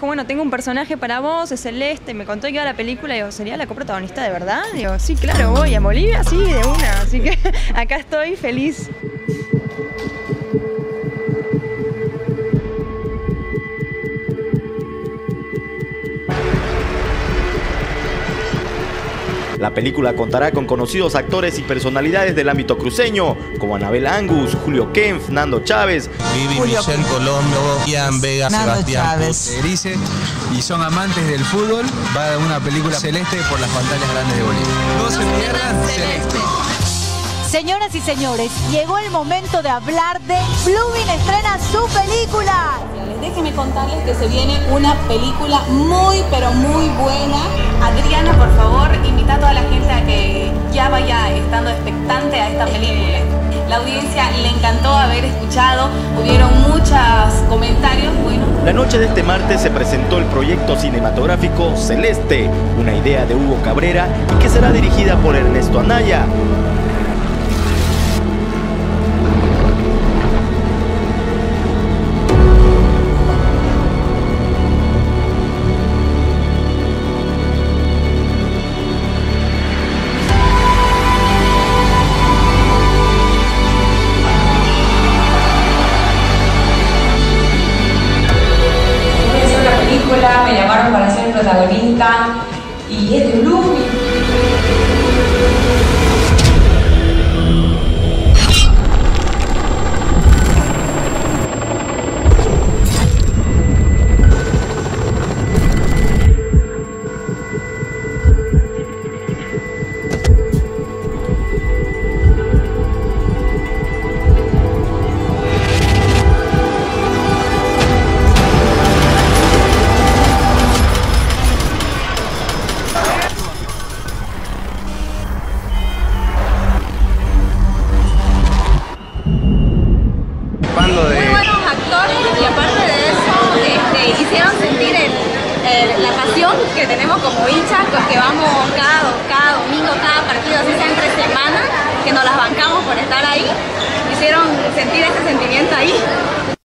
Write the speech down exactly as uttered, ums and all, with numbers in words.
dijo, bueno, tengo un personaje para vos, es Celeste, me contó que iba a la película, y digo, ¿sería la coprotagonista de verdad? Digo, sí, claro, voy a Bolivia, sí, de una, así que acá estoy feliz. La película contará con conocidos actores y personalidades del ámbito cruceño, como Anabel Angus, Julio Kempf, Nando Chávez, Vivi, Michelle Colombo, Ian Vega, Nando Sebastián Chávez. Erice, y son amantes del fútbol. Va a dar una película Celeste por las pantallas grandes de Bolivia. No se pierdan Celeste. Señoras y señores, llegó el momento de hablar de Bluevin estrena su película. Déjenme contarles que se viene una película muy, pero muy buena. Adriana, por favor, invita a toda la gente a que ya vaya estando expectante a esta película. La audiencia le encantó haber escuchado, hubieron muchos comentarios buenos. La noche de este martes se presentó el proyecto cinematográfico Celeste, una idea de Hugo Cabrera y que será dirigida por Ernesto Anaya. Me llamaron para ser protagonista y es de Bluevin. Muy buenos actores y aparte de eso este, hicieron sentir el, el, la pasión que tenemos como hinchas, que vamos cada, cada domingo, cada partido, así sea entre semana, que nos las bancamos por estar ahí, hicieron sentir ese sentimiento ahí.